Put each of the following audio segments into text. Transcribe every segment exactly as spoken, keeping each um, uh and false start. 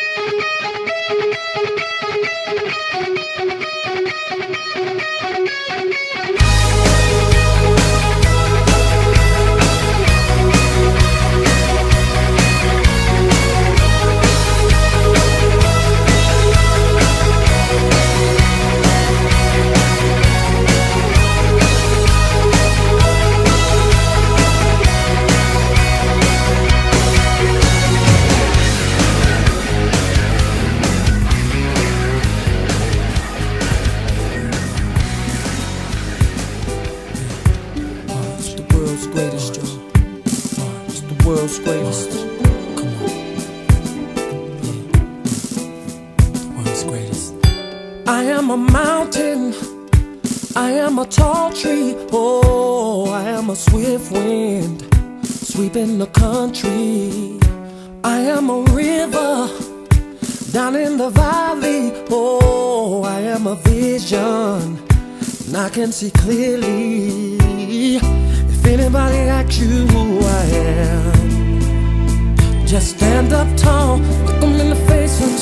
Greatest, Joe. It's the world's greatest. Come on. Yeah. The world's greatest. I am a mountain. I am a tall tree. Oh, I am a swift wind sweeping the country. I am a river down in the valley. Oh, I am a vision, and I can see clearly. If anybody asks you who I am, just stand up tall, look them in the face and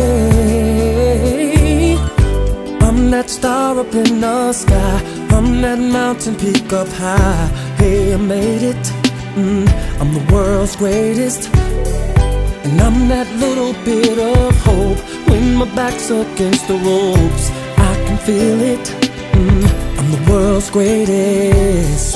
say, I'm that star up in the sky, I'm that mountain peak up high. Hey, I made it, mm, I'm the world's greatest. And I'm that little bit of hope when my back's against the ropes. I can feel it, mm, I'm the world's greatest.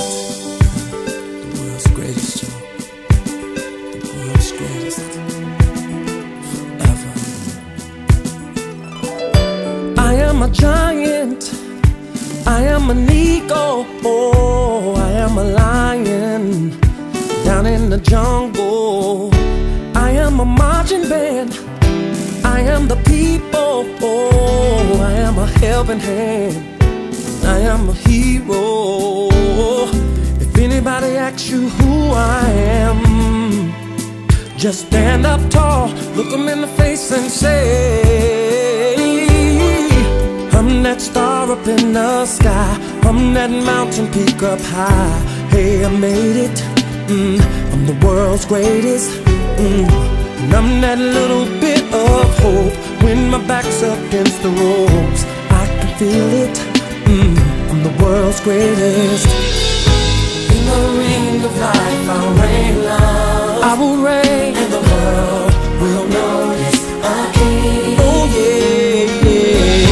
I am a giant, I am an eagle, oh, I am a lion down in the jungle. I am a marching band, I am the people, oh, I am a helping hand, I am a hero. If anybody asks you who I am, just stand up tall, look them in the face and say, I'm that star up in the sky, I'm that mountain peak up high. Hey, I made it, mm, I'm the world's greatest, mm, and I'm that little bit of hope when my back's against the ropes. I can feel it, mm, I'm the world's greatest. In the ring of life I'll reign love, I will reign, and the world will notice a king. Oh yeah, yeah.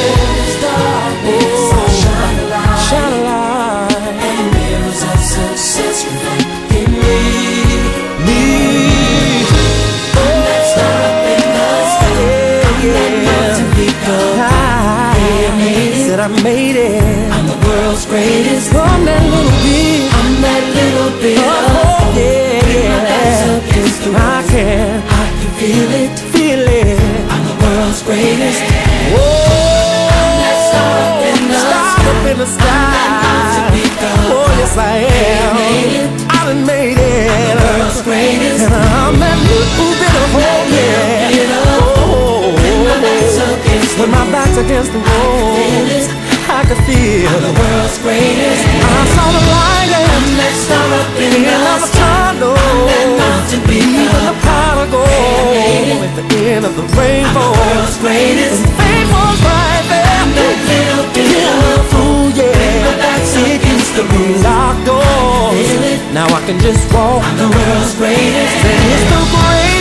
I made it. I'm the world's greatest. I'm that little bit. I'm that little bit. Oh, yeah, yeah. I can. I can feel it, feel it. I'm the world's greatest. Whoa, I'm that star up in the star up in the sky. Oh, yes I am. I done made it. I'm the world's greatest. And I'm that little bit of hope, yeah. Oh, when my back's against the wall, I could feel I'm the world's greatest. I saw the light and I'm that star up in the sky. I'm that mountain peak, even the pot of gold at the end of the rainbow. I'm the world's greatest. And fame was right there. I'm that little bit of fool, yeah. My back's against the locked doors. Now I can just walk. I'm the world's greatest. And it's the greatest.